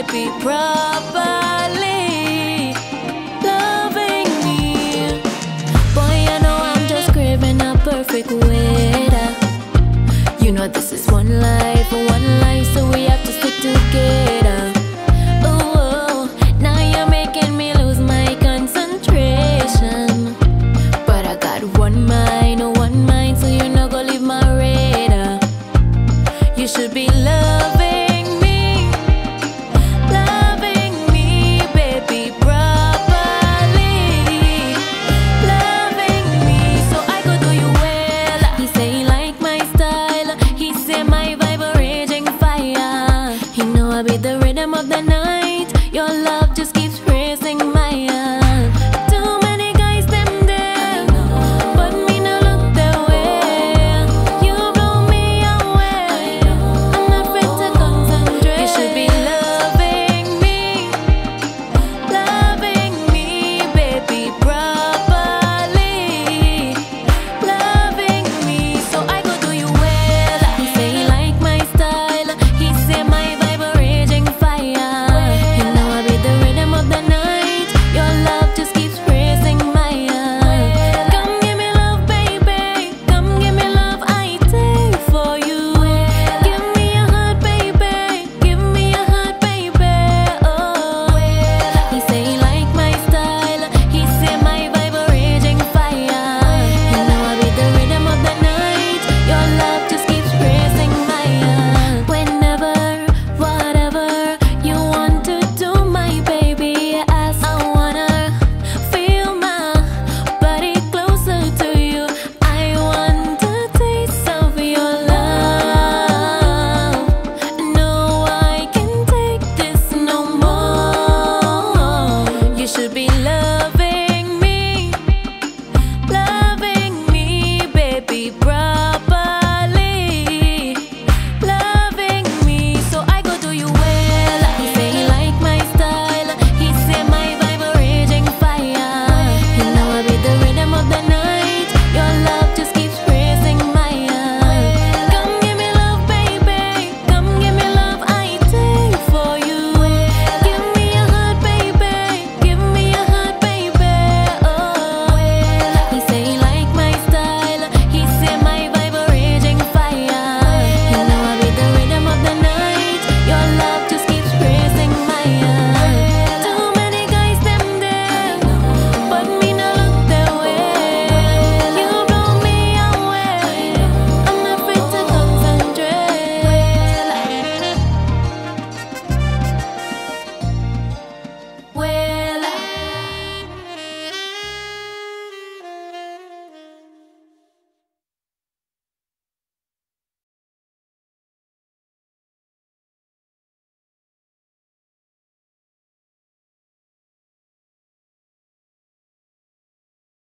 baby, properly loving me. Boy, I know I'm just craving a perfect weather. You know this is one life, so we have to stick together. Oh, now you're making me lose my concentration. But I got one mind, so you're not gonna leave my radar. You should be loving me, baby, properly loving me. So I go do you well. He say he like my style. He say my vibe a raging fire. He know I be the rhythm of the night. Your love just